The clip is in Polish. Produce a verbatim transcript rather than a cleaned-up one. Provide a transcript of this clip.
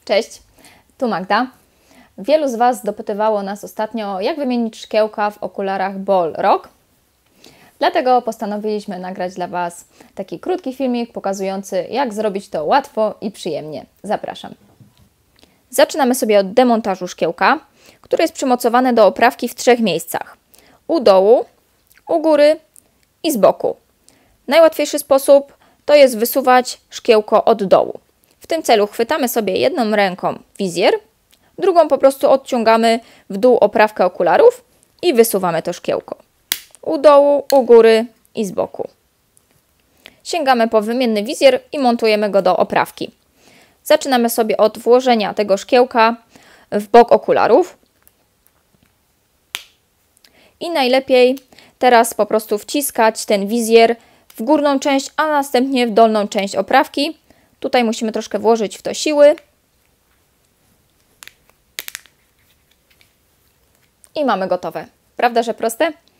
Cześć, tu Magda. Wielu z Was dopytywało nas ostatnio, jak wymienić szkiełka w okularach Ball-Rock. Dlatego postanowiliśmy nagrać dla Was taki krótki filmik pokazujący, jak zrobić to łatwo i przyjemnie. Zapraszam. Zaczynamy sobie od demontażu szkiełka, które jest przymocowane do oprawki w trzech miejscach. U dołu, u góry i z boku. Najłatwiejszy sposób to jest wysuwać szkiełko od dołu. W tym celu chwytamy sobie jedną ręką wizjer, drugą po prostu odciągamy w dół oprawkę okularów i wysuwamy to szkiełko. U dołu, u góry i z boku. Sięgamy po wymienny wizjer i montujemy go do oprawki. Zaczynamy sobie od włożenia tego szkiełka w bok okularów. I najlepiej teraz po prostu wciskać ten wizjer w górną część, a następnie w dolną część oprawki. Tutaj musimy troszkę włożyć w to siły. I mamy gotowe. Prawda, że proste?